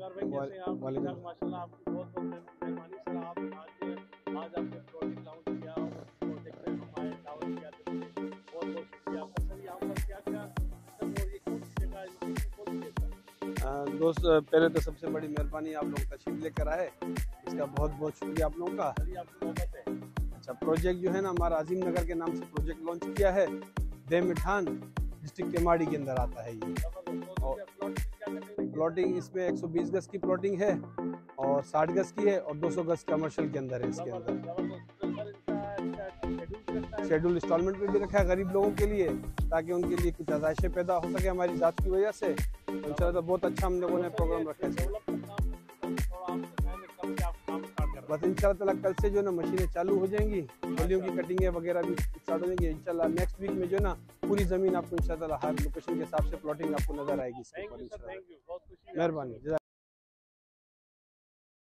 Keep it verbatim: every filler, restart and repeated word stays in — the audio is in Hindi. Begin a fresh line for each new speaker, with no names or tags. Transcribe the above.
सर भाई कैसे हैं आप? ठीक ठाक माशाल्लाह, आपकी बहुत बहुत मेहरबानी सर। आप आज आज आपने प्रोजेक्ट लॉन्च किया और प्रोजेक्ट में हमारे दावत किया, तो बहुत बहुत शुक्रिया आपका सर। यहाँ पर क्या क्या सिस्टम और ये कौन सी जगह लोकेशन कौन सी है सर?
दोस्त, पहले तो सबसे बड़ी मेहरबानी आप लोग तशरीफ लेकर आए, इसका बहुत बहुत शुक्रिया आप लोगों का।
सर ये आपकी मोहब्बत है।
अच्छा, प्रोजेक्ट जो है ना हमारा अजीम नगर के नाम से प्रोजेक्ट लॉन्च किया है। दे मिठान डिस्ट्रिक्ट केमाड़ी के अंदर आता है ये। और प्लॉटिंग इसमें एक सौ बीस गज की प्लॉटिंग है और साठ गज की है और दो सौ गज कमर्शियल के अंदर है। इसके अंदर शेड्यूल इंस्टॉलमेंट पे भी रखा है गरीब लोगों के लिए, ताकि उनके लिए कुछ आसाइशें पैदा हो सके हमारी ज़ात की वजह से। तो इंशाल्लाह बहुत अच्छा हम लोगों ने प्रोग्राम रखा है। बस इंशाल्लाह कल से जो ना मशीनें चालू हो जाएंगी, गलियों की कटिंग वगैरह भी स्टार्ट हो जाएंगी। इंशाल्लाह नेक्स्ट वीक में जो ना पूरी ज़मीन आपको इंशाल्लाह हर लोकेशन के हिसाब से प्लॉटिंग आपको नजर आएगी। मेहरबानी।